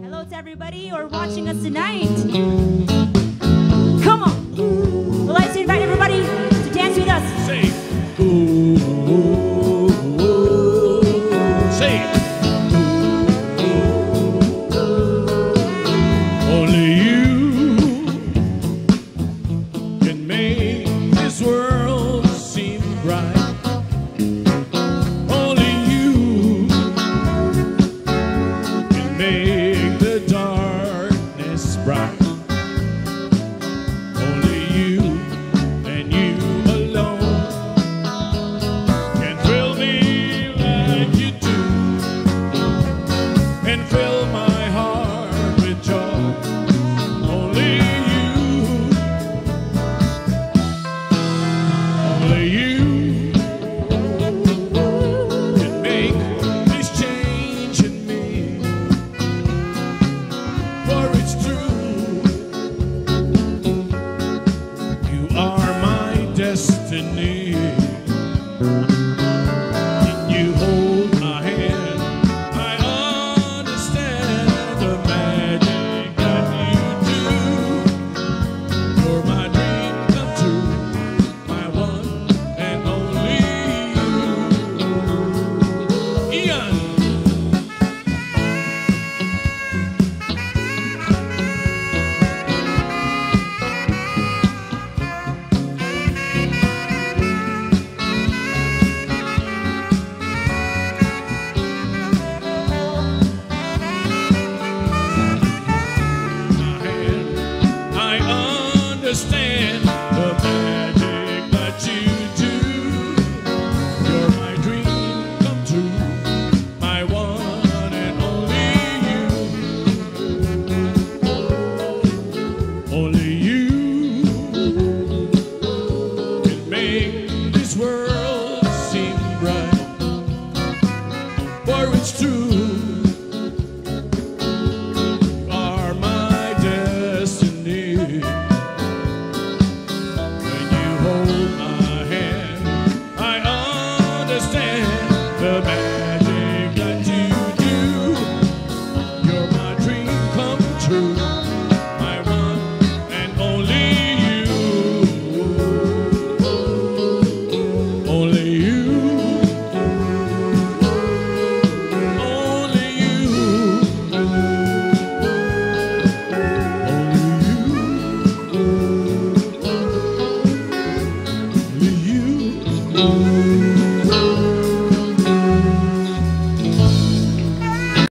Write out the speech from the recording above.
Hello to everybody who are watching us tonight. Come on. We'd like to invite everybody to dance with us. Say, ooh, ooh, ooh. Say, only you can make this world seem bright. Only you can make the darkness bright. Only you and you alone can thrill me like you do and fill my heart with joy. Only you can make this change in me. For it's true.